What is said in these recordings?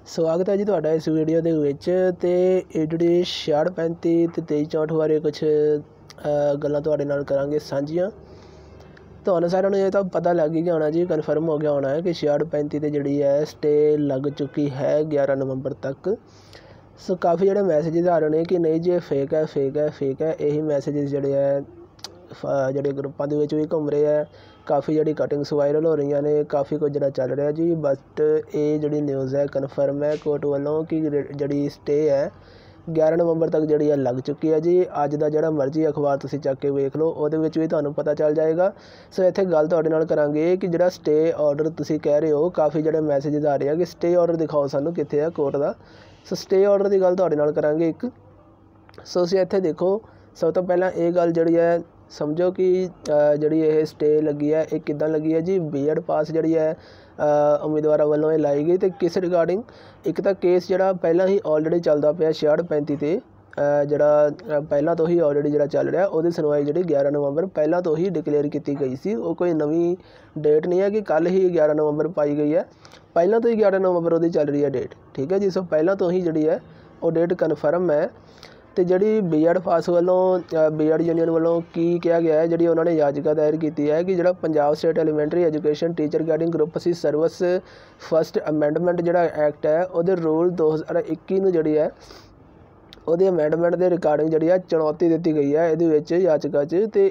स्वागत है जी तुहाडा इस वीडियो दे विच ते ETT 6635 ते 2364 बारे कुछ गल्लां तुहाडे नाल करांगे सांझियां। तुहानूं सारिआं नूं ये तां पता लग ही गया होना जी, कन्फर्म हो गया होना है कि 6635 ते जिहड़ी है स्टे लग चुकी है 11 नवंबर तक। सो काफ़ी जिहड़े मैसेजेस आ रहे हैं कि नहीं जी फेक है फेक है फेक है, यही मैसेजेस जिहड़े है जिहड़े ग्रुपां दे विच भी घूम रहे हैं। काफ़ी जिहड़ी कटिंग्स वायरल हो रही ने, काफ़ी कुछ जिहड़ा चल रहा जी। बट ये जिहड़ी न्यूज़ है कन्फर्म है कोर्ट वालों कि जिहड़ी स्टे है 11 नवंबर तक जिहड़ी है लग चुकी है जी। अज दा जिहड़ा मर्जी अखबार तुसीं चक के वेख लो, उहदे विच भी तुहानूं पता चल जाएगा। सो इत्थे गल तुहाडे नाल करांगे कि जिहड़ा स्टे ऑर्डर तुसीं कह रहे हो, काफ़ी जिहड़े मैसेजेस आ रहे हैं कि स्टे ऑर्डर दिखाओ सानूं कित्थे है कोर्ट दा। सो स्टे ऑर्डर की गल तुहाडे नाल करांगे एक। सो तुसीं इत्थे देखो, सब तो पहलां ये गल जिहड़ी है समझो कि जिहड़ी ये स्टे लगी है ये किद्दां लगी है जी। B.Ed पास जिहड़ी है उम्मीदवारों वालों लाई गई तो किस रिगार्डिंग। एक तो केस जिहड़ा पहलां ही ऑलरेडी चलदा पिया 6635 ते जिहड़ा पहलां तो ही ऑलरेडी जिहड़ा चल रहा, उहदी सुनवाई जिहड़ी 11 नवंबर पहलां तो ही डिकलेयर की गई सी। वो कोई नवीं डेट नहीं है कि कल ही 11 नवंबर पाई गई है, पहलां तो ही 11 नवंबर उहदी चल रही है डेट, ठीक है जी। सो पहलां तो ही जिहड़ी है वो डेट कन्फर्म है। तो जिहड़ी B.Ed पास वालों B.Ed यूनीयन वालों की कहा गया है, जिहड़ी उन्होंने याचिका दायर की है कि जिहड़ा Punjab state elementary education teacher guiding group C service first amendment जिहड़ा एक्ट है उहदे रूल 2021 नूं जिहड़ी है उहदे अमेंडमेंट दे रिगार्डिंग जिहड़ी है चुनौती दी गई है इहदे विच याचिका 'च। ते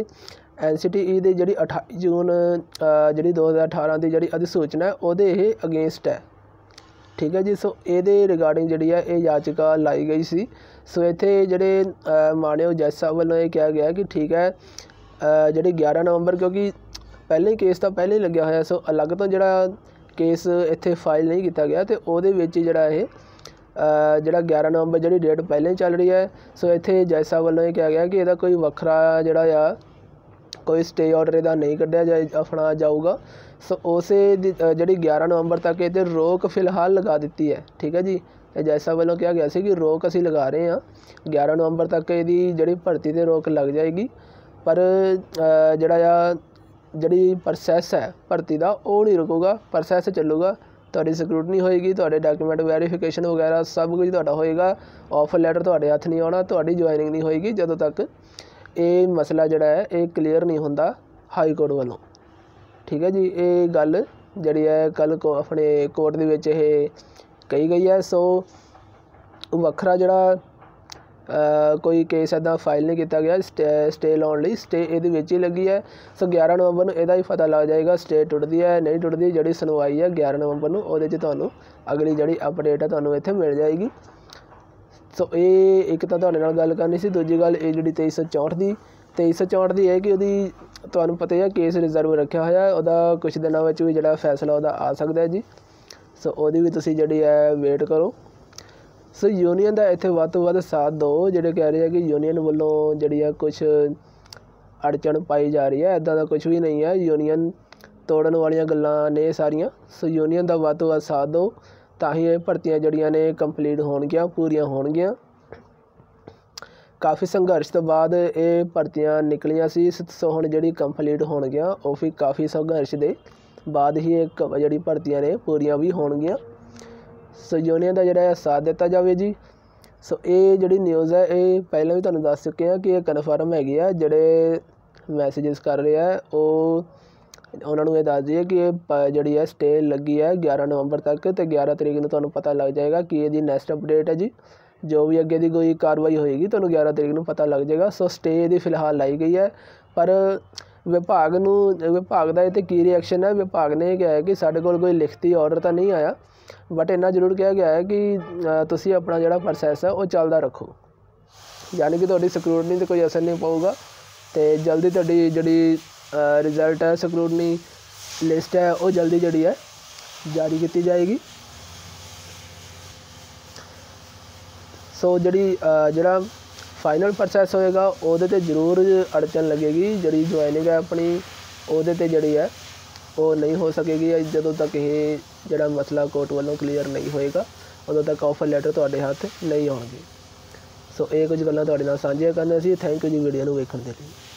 NCTE दी जिहड़ी 28 जून जिहड़ी 2018 दी जिहड़ी अधिसूचना है उहदे अगेंस्ट है, ठीक है जी। सो ये रिगार्डिंग जिहड़ी है ये याचिका लाई गई सी। सो इत्थे जिहड़े मानयोग जज साहब वालों ये कहा गया कि ठीक है जिहड़ी 11 नवंबर क्योंकि पहले ही केस तो पहले ही लग्या होया, सो अलग तो जिहड़ा केस इत्थे फाइल नहीं किया गया तो उहदे विच जिहड़ा ये जिहड़ा 11 नवंबर जिहड़ी डेट पहले ही चल रही है। सो इत्थे जज साहब वालों ये कहा गया कि इहदा कोई वखरा जिहड़ा आ कोई स्टे ऑर्डर इहदा नहीं कढ़िया अपना जाऊगा। सो उस जिहड़ी 11 नवंबर तक ये रोक फिलहाल लगा दी है, ठीक है जी। जज साहब वालों कहा गया सी कि रोक असीं लगा रहे हैं 11 नवंबर तक इहदी जिहड़ी भर्ती ते रोक लग जाएगी, पर जिहड़ी प्रोसैस है भर्ती का वो नहीं रुकूगा, प्रोसैस चलूगा। तुहाडी स्क्रूटनी होएगी, तुहाडे डॉक्यूमेंट वैरीफिकेशन वगैरह सब कुछ तुहाडा होएगा। ऑफर लैटर तुहाडे हत्थ नहीं आना, तुहाडी ज्वाइनिंग नहीं होएगी जदों तक ये मसला जिहड़ा है ये क्लीयर नहीं होंदा हाई कोर्ट वालों, ठीक है जी। ये गल जिहड़ी है कल को अपने कोर्ट दे विच ये कही गई है। सो वखरा जिहड़ा कोई केस इदां फाइल नहीं किया गया स्टे लाउण लई, स्टे इहदे विच ही लगी है। सो 11 नवंबर नूं इहदा ही पता लग जाएगा स्टे टुटदी है नहीं टुटदी। जिहड़ी सुनवाई है 11 नवंबर नूं उहदे च तुहानूं अगली जिहड़ी अपडेट है तुहानूं इत्थे मिल जाएगी। सो ये एक तो तुहाडे नाल गल करनी सी। दूजी गल ये जिहड़ी 2364 दी है कि उहदी तुहानूं पता ही है केस रिजर्व रखिया होया है, उहदा कुछ दिनों विच भी जिहड़ा फैसला उहदा आ सकदा है जी। सो उहदी भी तुसीं जिहड़ी है वेट करो। सो यूनीयन का इत्थे वध तो वध साथ दो, जिहड़े कह रहे हैं कि यूनीयन वालों जिहड़ी है कुछ अड़चन पाई जा रही है, इदां दा कुछ भी नहीं है। यूनीयन तोड़न वालियां गल्लां ने सारियां। सो यूनीयन का वध तो वध साथ दो तां ही ये भर्तियां जिहड़ियां ने कंप्लीट होणगियां पूरीआं होणगियां। काफ़ी संघर्ष तो बाद ये भर्तियां निकलियां सी। सो हुण जिहड़ी कंप्लीट होणगियां वो भी काफ़ी संघर्ष दे बाद ही एक जिहड़ी भर्तियां ने पूरीआं भी होणगियां। सो यूनीयन का जिहड़ा साथ दिता जाए जी। सो ये जिहड़ी न्यूज़ है ये पहले भी तुहानूं दस चुके हैं कि ये कन्फर्म हैगी है। जिहड़े मैसेजेस कर रहे हैं वो उन्होंने ये दस दिए कि ये जिहड़ी है स्टे लगी है 11 नवंबर तक, तो 11 तरीक नूं तुहानूं पता लग जाएगा कि ये नैक्सट अपडेट है जी। जो भी अगे की कोई कार्रवाई होएगी तुहानूं 11 तरीक नूं पता लग जाएगा। सो स्टे इहदी फिलहाल लाई गई है, पर विभाग का इत्ते की रिएक्शन है। विभाग ने कहा है कि साडे कोल कोई लिखती ऑर्डर तो नहीं आया, बट इन्ना जरूर कहा गया है कि तुसीं अपना जिहड़ा प्रोसैस है वो चलदा रखो, यानी कि तुहाडी स्क्रूटनी ते कोई असर नहीं पऊगा। तो जल्दी तुहाडी जिहड़ी रिजल्ट है स्क्रूटनी लिस्ट है वो जल्दी जिहड़ी है जारी की जाएगी। सो जिहड़ा फाइनल प्रोसैस होएगा उहदे ते जरूर अड़चन लगेगी। जिहड़ी ज्वाइनिंग है अपनी उहदे ते जिहड़ी है वो नहीं हो सकेगी जदों तक ये जिहड़ा मसला कोर्ट वालों क्लीयर नहीं होएगा, उदों तक ऑफर लैटर तुहाडे हत्थ नहीं आउणगे। सो ये कुछ गल्लां तुहाडे नाल सांझियां करनियां सी। थैंक यू जी वीडियो नूं वेखण दे लई।